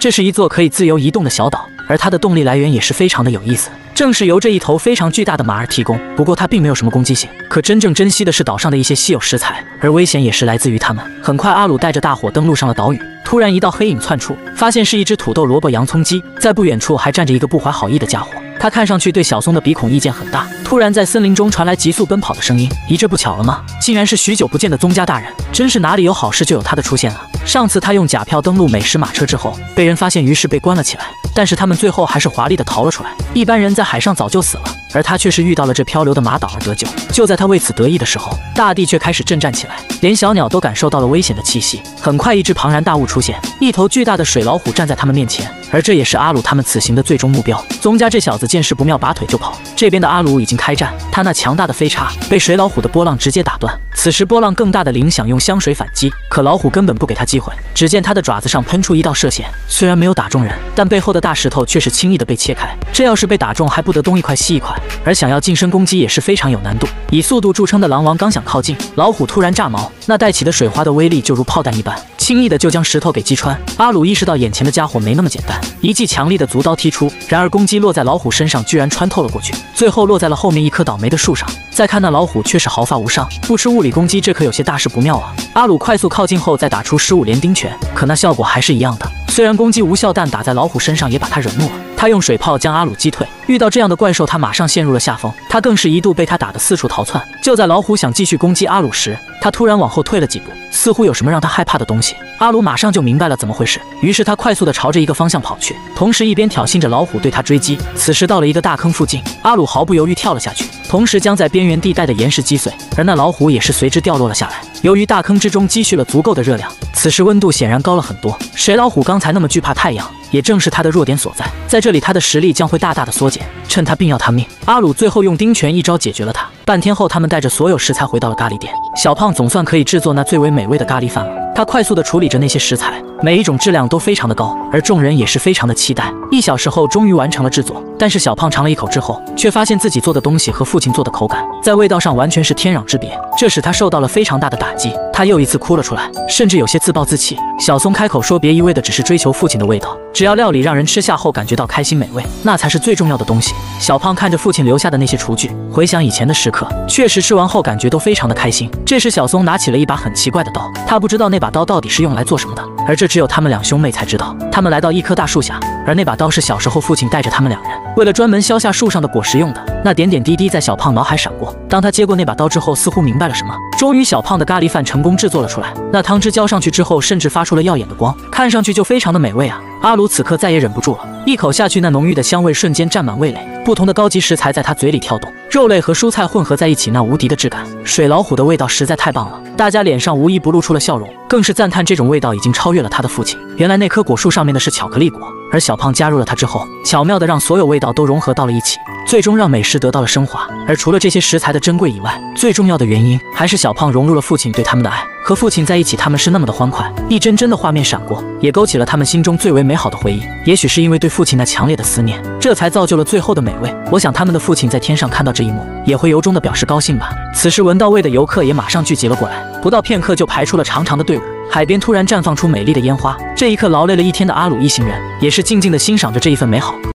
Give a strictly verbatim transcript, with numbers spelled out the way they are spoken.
这是一座可以自由移动的小岛，而它的动力来源也是非常的有意思。 正是由这一头非常巨大的马儿提供，不过它并没有什么攻击性，可真正珍惜的是岛上的一些稀有食材，而危险也是来自于它们。很快，阿鲁带着大伙登陆上了岛屿，突然一道黑影窜出，发现是一只土豆萝卜洋葱鸡，在不远处还站着一个不怀好意的家伙。他看上去对小松的鼻孔意见很大。突然，在森林中传来急速奔跑的声音，咦，这不巧了吗？竟然是许久不见的宗家大人，真是哪里有好事就有他的出现了。上次他用假票登陆美食马车之后，被人发现，于是被关了起来。 但是他们最后还是华丽的逃了出来。一般人在海上早就死了，而他却是遇到了这漂流的马岛而得救。就在他为此得意的时候，大地却开始震颤起来，连小鸟都感受到了危险的气息。很快，一只庞然大物出现，一头巨大的水老虎站在他们面前，而这也是阿鲁他们此行的最终目标。宗家这小子见势不妙，拔腿就跑。这边的阿鲁已经开战，他那强大的飞叉被水老虎的波浪直接打断。此时波浪更大的铃想用香水反击，可老虎根本不给他机会。只见他的爪子上喷出一道射线，虽然没有打中人，但背后的大石头却是轻易的被切开。这要是被打中，还不得东一块西一块。而想要近身攻击也是非常有难度。以速度著称的狼王刚想靠近，老虎突然炸毛，那带起的水花的威力就如炮弹一般，轻易的就将石头给击穿。阿鲁意识到眼前的家伙没那么简单，一记强力的足刀踢出，然而攻击落在老虎身上，居然穿透了过去，最后落在了后面一棵倒霉的树上。再看那老虎却是毫发无伤，不吃物理攻击，这可有些大事不妙啊！阿鲁快速靠近后再打出十五连钉拳，可那效果还是一样的。虽然攻击无效，但打在老虎身上也把他惹怒了。他用水炮将阿鲁击退。遇到这样的怪兽，他马上陷入了下风。他更是一度被他打得四处逃窜。就在老虎想继续攻击阿鲁时，他突然往后退了几步，似乎有什么让他害怕的东西。阿鲁马上就明白了怎么回事，于是他快速地朝着一个方向跑去，同时一边挑衅着老虎对他追击。此时到了一个大坑附近，阿鲁毫不犹豫跳了下去，同时将在边缘地带的岩石击碎，而那老虎也是随之掉落了下来。由于大坑之中积蓄了足够的热量，此时温度显然高了很多。水老虎刚才那么惧怕太阳，也正是他的弱点所在，在这里他的实力将会大大的缩减。趁他病要他命，阿鲁最后用钉拳一招解决了他。半天后，他们带着所有食材回到了咖喱店。小胖总算可以制作那最为美味的咖喱饭了。他快速地处理着那些食材，每一种质量都非常的高，而众人也是非常的期待。一小时后，终于完成了制作。但是小胖尝了一口之后，却发现自己做的东西和父亲做的口感在味道上完全是天壤之别，这使他受到了非常大的打击。他又一次哭了出来，甚至有些自暴自弃。小松开口说：“别一味的只是追求父亲的味道，只要料理让人吃下后感觉到开心美味，那才是最重要的东西。”小胖看着父亲留下的那些厨具，回想以前的时刻，确实吃完后感觉都非常的开心。这时小松拿起了一把很奇怪的刀，他不知道那把刀到底是用来做什么的，而这只有他们两兄妹才知道。他们来到一棵大树下，而那把刀是小时候父亲带着他们两人为了专门削下树上的果实用的。那点点滴滴在小胖脑海闪过，当他接过那把刀之后，似乎明白了什么。终于，小胖的咖喱饭成功制作了出来。那汤汁浇上去之后，甚至发出了耀眼的光，看上去就非常的美味啊！阿鲁此刻再也忍不住了，一口下去，那浓郁的香味瞬间占满味蕾。不同的高级食材在他嘴里跳动，肉类和蔬菜混合在一起，那无敌的质感。水老虎的味道实在太棒了，大家脸上无一不露出了笑容，更是赞叹这种味道已经超越了他的父亲。原来那颗果树上面的是巧克力果，而小胖加入了它之后，巧妙的让所有味道都融合到了一起，最终让美食得到了升华。而除了这些食材的珍贵以外，最重要的原因还是小胖融入了父亲对他们的爱。和父亲在一起，他们是那么的欢快，一帧帧的画面闪过，也勾起了他们心中最为美好的回忆。也许是因为对父亲那强烈的思念，这才造就了最后的美味。我想他们的父亲在天上看到这一幕，也会由衷的表示高兴吧。此时闻到味的游客也马上聚集了过来，不到片刻就排出了长长的队伍。海边突然绽放出美丽的烟花，这一刻劳累了一天的阿鲁一行人也是静静的欣赏着这一份美好。